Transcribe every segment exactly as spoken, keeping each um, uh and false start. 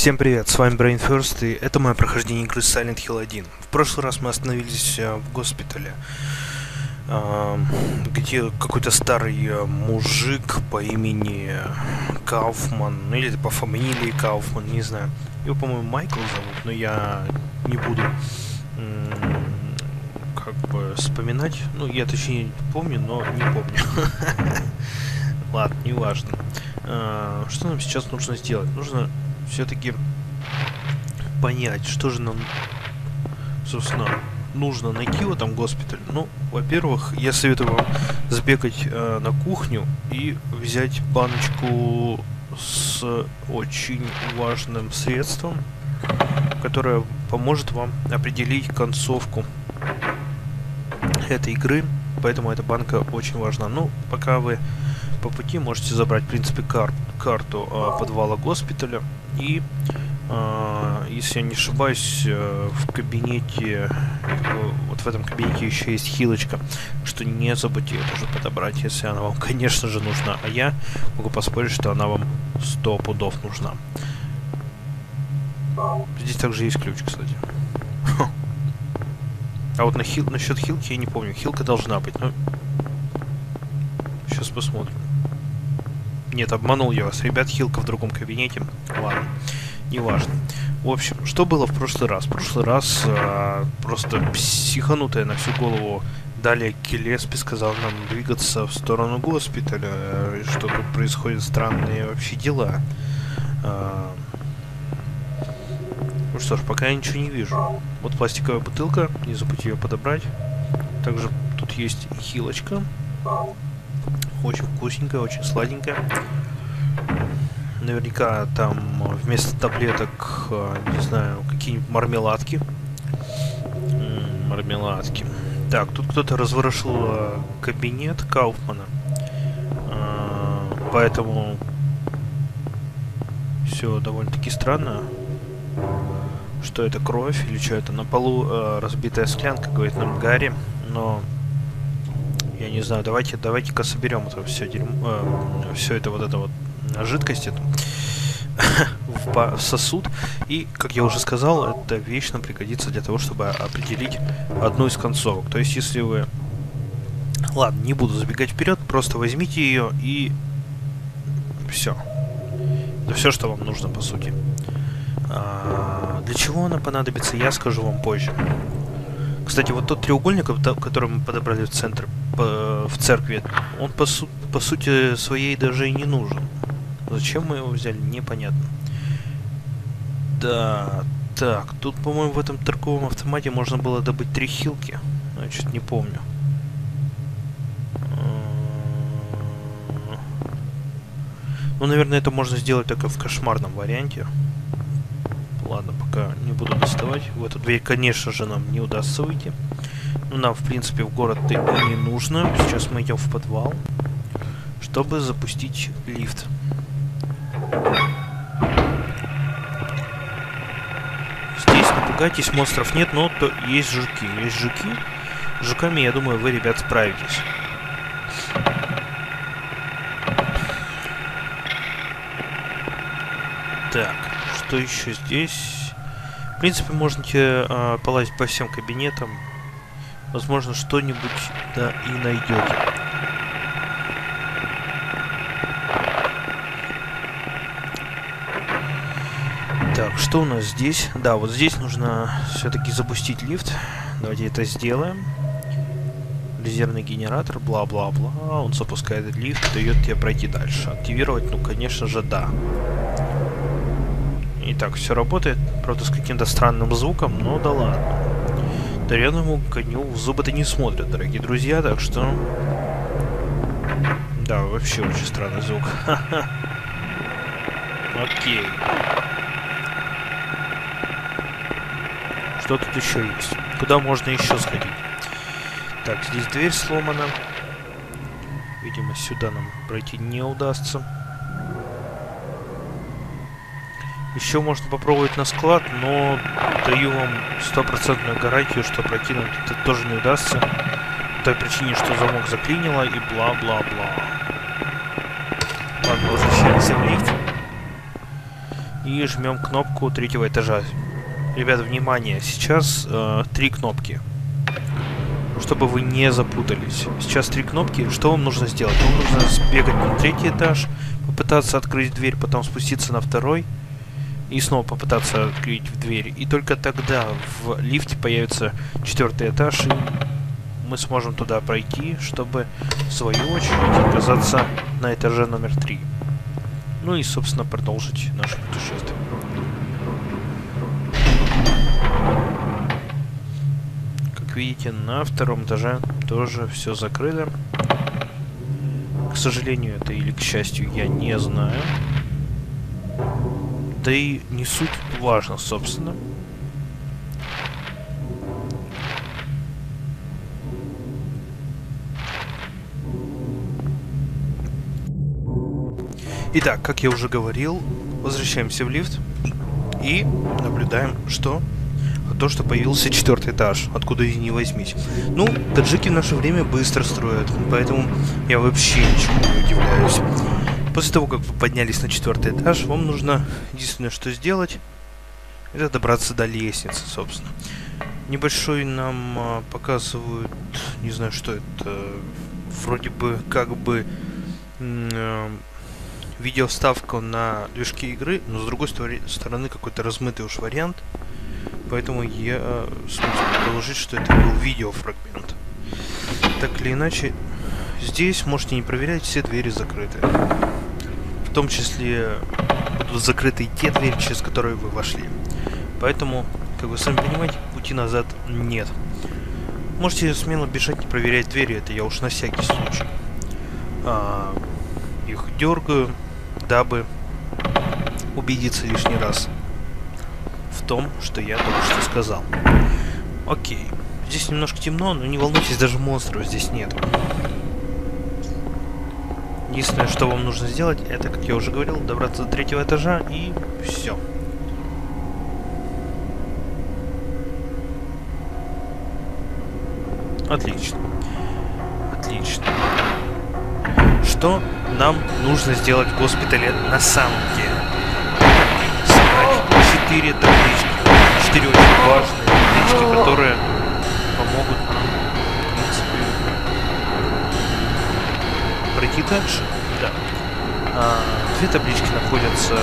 Всем привет, с вами Brain First, и это мое прохождение игры Silent Hill один. В прошлый раз мы остановились э, в госпитале, э, где какой-то старый э, мужик по имени Кауфман, ну или по фамилии Кауфман, не знаю. Его, по-моему, Майкл зовут, но я не буду э, как бы вспоминать. Ну, я точнее помню, но не помню. Ладно, неважно. Что нам сейчас нужно сделать? Нужно все-таки понять, что же нам, собственно, нужно найти в этом госпитале. Ну, во-первых, я советую вам сбегать э, на кухню и взять баночку с очень важным средством, которое поможет вам определить концовку этой игры. Поэтому эта банка очень важна. Ну, пока вы по пути можете забрать, в принципе, кар карту э, подвала госпиталя. И, э, если я не ошибаюсь, э, в кабинете, э, вот в этом кабинете еще есть хилочка, что не забудьте ее тоже подобрать, если она вам, конечно же, нужна. А я могу поспорить, что она вам сто пудов нужна. Здесь также есть ключ, кстати. А вот на хил, насчет хилки я не помню. Хилка должна быть, но... Сейчас посмотрим. Нет, обманул я вас. Ребят, хилка в другом кабинете. Ладно, неважно. В общем, что было в прошлый раз? В прошлый раз а, просто психанутая на всю голову Далее Гиллеспи сказал нам двигаться в сторону госпиталя, что тут происходят странные вообще дела. А, ну что ж, пока я ничего не вижу. Вот пластиковая бутылка, не забудьте ее подобрать. Также тут есть хилочка. Очень вкусненькая, очень сладенькая. Наверняка там вместо таблеток, не знаю, какие-нибудь мармеладки. М-м, мармеладки. Так, тут кто-то разворошил кабинет Кауфмана. А, поэтому все довольно-таки странно. Что это, кровь или что это? На полу а, разбитая склянка, говорит нам Гарри. Но... Я не знаю, давайте, давайте-ка соберем это все дерьмо, э, все это вот это вот жидкость эту в, в сосуд. И, как я уже сказал, эта вещь нам пригодится для того, чтобы определить одну из концовок. То есть, если вы... Ладно, не буду забегать вперед, просто возьмите ее и... Все. Это все, что вам нужно, по сути. А, для чего она понадобится, я скажу вам позже. Кстати, вот тот треугольник, который мы подобрали в центр, по, в церкви, он по, су по сути своей даже и не нужен. Зачем мы его взяли, непонятно. Да, так, тут, по-моему, в этом торговом автомате можно было добыть три хилки. Я чуть не помню. Ну, наверное, это можно сделать только в кошмарном варианте. Ладно, пока не буду доставать. В эту дверь, конечно же, нам не удастся выйти. Ну, нам, в принципе, в город-то и не нужно. Сейчас мы идем в подвал, чтобы запустить лифт. Здесь, не пугайтесь, монстров нет, но то есть жуки. Есть жуки. С жуками, я думаю, вы, ребят, справитесь. Так. Что еще здесь? В принципе, можете э, полазить по всем кабинетам. Возможно, что-нибудь да и найдете. Так, что у нас здесь? Да, вот здесь нужно все-таки запустить лифт. Давайте это сделаем. Резервный генератор, бла-бла-бла. Он запускает лифт, дает тебе пройти дальше. Активировать, ну, конечно же, да. Итак, все работает, правда, с каким-то странным звуком, но да ладно. Дареному коню в зубы-то не смотрят, дорогие друзья, так что... Да, вообще очень странный звук. Окей. Что тут еще есть? Куда можно еще сходить? Так, здесь дверь сломана. Видимо, сюда нам пройти не удастся. Еще можно попробовать на склад, но даю вам стопроцентную гарантию, что пройти нам это тоже не удастся. По той причине, что замок заклинило и бла-бла-бла. Ладно, возвращаемся в лифт. и жмем кнопку третьего этажа. Ребята, внимание, сейчас э, три кнопки, чтобы вы не запутались. Сейчас три кнопки. Что вам нужно сделать? Вам нужно сбегать на третий этаж, попытаться открыть дверь, потом спуститься на второй и снова попытаться открыть дверь. И только тогда в лифте появится четвертый этаж, и мы сможем туда пройти, чтобы в свою очередь оказаться на этаже номер три. Ну и, собственно, продолжить наше путешествие. Как видите, на втором этаже тоже все закрыто. К сожалению, это или к счастью, я не знаю. Да и не суть важно, собственно. Итак, как я уже говорил, возвращаемся в лифт и наблюдаем, что то, что появился четвертый этаж, откуда и не возьмись. Ну, таджики в наше время быстро строят, поэтому я вообще ничему не удивляюсь. После того, как вы поднялись на четвертый этаж, вам нужно единственное, что сделать, это добраться до лестницы, собственно. Небольшой нам а, показывают, не знаю, что это, вроде бы как бы а, видеоставку на движке игры, но с другой стороны какой-то размытый уж вариант. Поэтому я э, смогу предположить, что это был видеофрагмент. Так или иначе, здесь можете не проверять, все двери закрыты. В том числе будут закрыты и те двери, через которые вы вошли. Поэтому, как вы сами понимаете, пути назад нет. Можете смело бежать, не проверять двери, это я уж на всякий случай. А, их дергаю, дабы убедиться лишний раз в том, что я только что сказал. Окей. Здесь немножко темно, но не волнуйтесь, даже монстров здесь нет. Единственное, что вам нужно сделать, это, как я уже говорил, добраться до третьего этажа и все. Отлично. Отлично. Что нам нужно сделать в госпитале на самом деле? Четыре таблички, четыре очень важные таблички, которые помогут нам, в принципе, пройти дальше. Да. А, две таблички находятся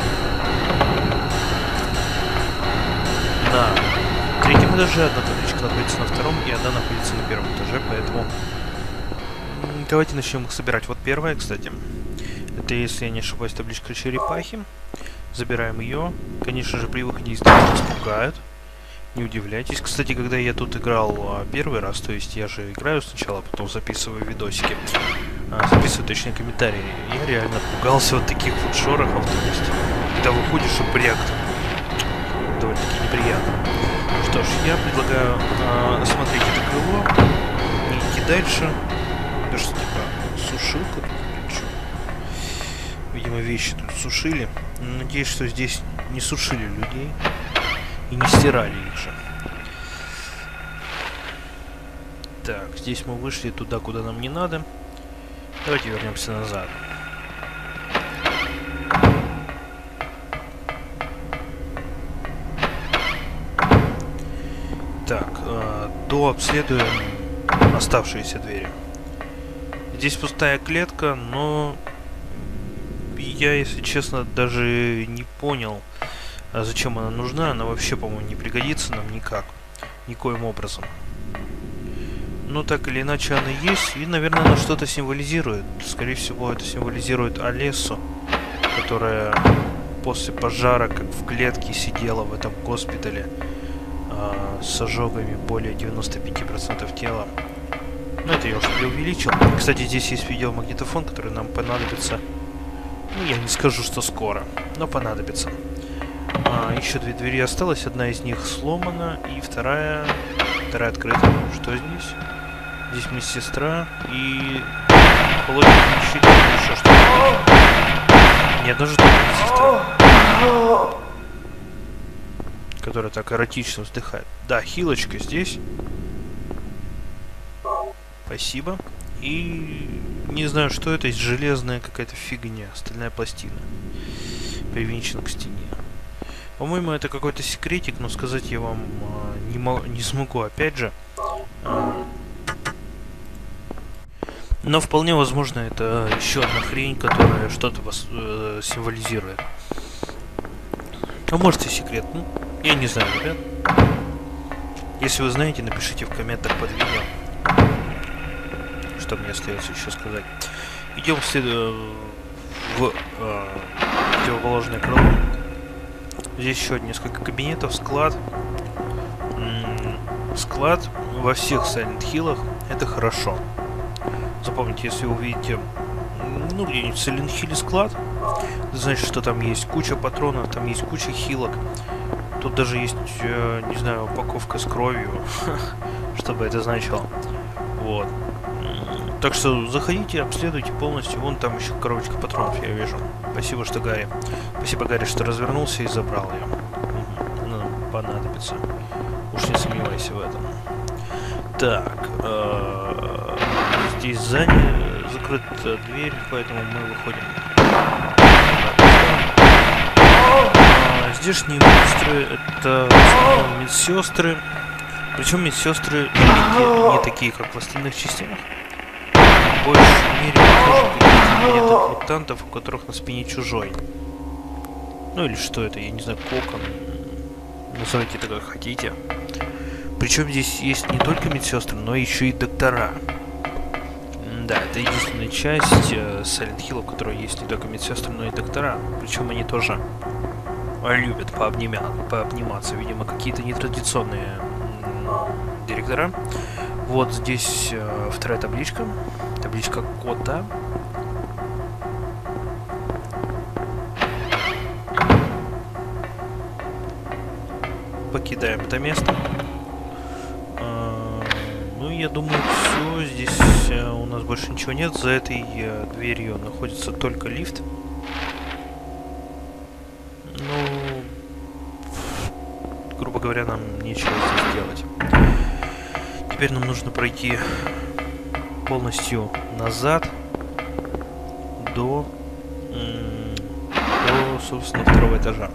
на третьем этаже, одна табличка находится на втором, и одна находится на первом этаже, поэтому давайте начнем их собирать. Вот первая, кстати, это, если я не ошибаюсь, табличка черепахи. Забираем ее. Конечно же, при выходе из дома нас пугают. Не удивляйтесь. Кстати, когда я тут играл а, первый раз, то есть я же играю сначала, потом записываю видосики, а, записываю точнее комментарии, я реально пугался вот таких вот шорохов, то есть когда выходишь и бряк, довольно-таки неприятно. Что ж, я предлагаю а, осмотреть это крыло и идти дальше. Это что, типа сушилка? Видимо, вещи тут сушили. Надеюсь, что здесь не сушили людей и не стирали их же. Так, здесь мы вышли туда, куда нам не надо. Давайте вернемся назад. Так, э, дообследуем оставшиеся двери. Здесь пустая клетка, но я, если честно, даже не понял, зачем она нужна. Она вообще, по-моему, не пригодится нам никак. Никоим образом. Но так или иначе она есть. И, наверное, она что-то символизирует. Скорее всего, это символизирует Олесу, которая после пожара, как в клетке, сидела в этом госпитале э, с ожогами более девяноста пяти процентов тела. Но это я уже преувеличил. Кстати, здесь есть видеомагнитофон, который нам понадобится. Ну, я не скажу, что скоро, но понадобится. А, еще две двери осталось. Одна из них сломана, и вторая... Вторая открыта. Что здесь? Здесь медсестра и... Холодильник щит, еще что-то. Ни одна же медсестра, которая так эротично вздыхает. Да, хилочка здесь. Спасибо. И не знаю, что это, железная какая-то фигня, стальная пластина, привинчена к стене. По-моему, это какой-то секретик, но сказать я вам э, не, мо не смогу, опять же. Э, но вполне возможно, это еще одна хрень, которая что-то вас э, символизирует. А может и секрет, ну, я не знаю, ребят. Если вы знаете, напишите в комментах под видео. Что мне остается еще сказать. Идем след... в э, противоположное крыло. Здесь еще несколько кабинетов, склад. М-м, склад во всех Silent Hill'ах это хорошо. Запомните, если вы увидите, ну, где-нибудь в Silent Hill'е склад, значит, что там есть куча патронов, там есть куча хилок. Тут даже есть, э, не знаю, упаковка с кровью, чтобы это значило. Вот. Так что заходите, обследуйте полностью. Вон там еще коробочка патронов, я вижу. Спасибо, что Гарри. Спасибо, Гарри, что развернулся и забрал ее. Угу. Она нам понадобится. Уж не сомневайся в этом. Так. Э-э- здесь сзади закрыта дверь, поэтому мы выходим. Здешние монстры это медсестры. Причем медсестры не, не такие, как в остальных частях. В большей мере каких-то мутантов, у которых на спине чужой. Ну или что это, я не знаю, кокон. Называйте это как хотите. Причем здесь есть не только медсестры, но еще и доктора. Да, это единственная часть э, Silent Hill, в которой есть не только медсестры, но и доктора. Причем они тоже любят пообнимя... пообниматься. Видимо, какие-то нетрадиционные директора. Вот здесь э, вторая табличка. Табличка кота. Покидаем это место. Э, ну, я думаю, все. Здесь э, у нас больше ничего нет. За этой э, дверью находится только лифт. Ну, грубо говоря, нам нечего здесь делать. Теперь нам нужно пройти полностью назад до, до, собственно, второго этажа.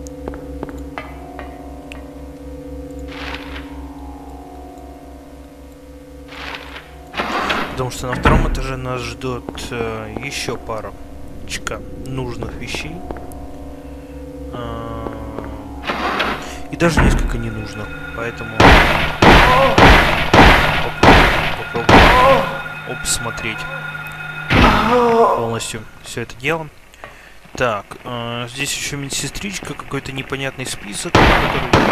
Потому что на втором этаже нас ждет э, еще парочка нужных вещей. Э, и даже несколько ненужных. Поэтому попробуем обсмотреть полностью все это дело. Так, э, здесь еще медсестричка, какой-то непонятный список, который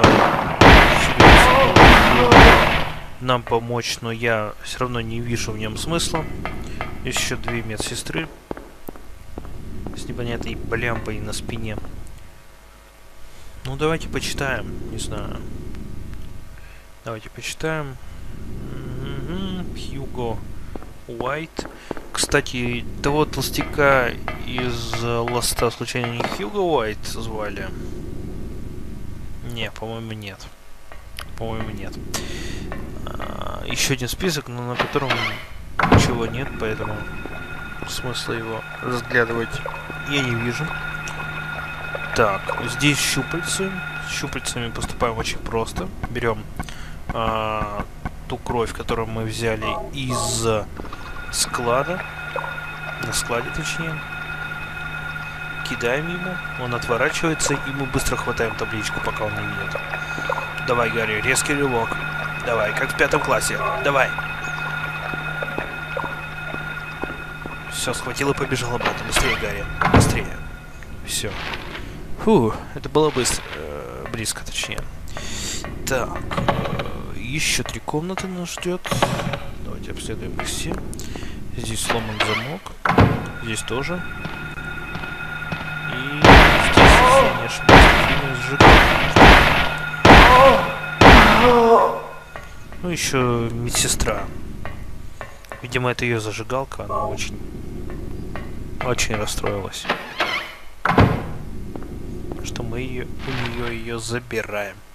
э, нам помочь, но я все равно не вижу в нем смысла. Еще две медсестры с непонятной блямпой на спине. Ну, давайте почитаем, не знаю. Давайте почитаем. Хьюго Уайт. Кстати, того толстяка из Ласта случайно не Хьюго Уайт звали? Не, по-моему, нет. По-моему, нет. А, еще один список, но на котором ничего нет, поэтому смысла его разглядывать я не вижу. Так, здесь щупальцы. С щупальцами поступаем очень просто. Берем а, ту кровь, которую мы взяли из склада. На складе, точнее. Кидаем ему, он отворачивается, и мы быстро хватаем табличку, пока он не видит. Давай, Гарри, резкий рывок. Давай, как в пятом классе. Давай. Все, схватил и побежал обратно. Быстрее, Гарри. Быстрее. Все. Фу, это было быстро. Э, близко, точнее. Так. Э, еще три комнаты нас ждет. Давайте обследуем их все. Здесь сломан замок. Здесь тоже. И здесь, если я не ошибаюсь, зажигалка. Ну, еще медсестра. Видимо, это ее зажигалка. Она очень, очень расстроилась. Что мы ее, у нее ее забираем.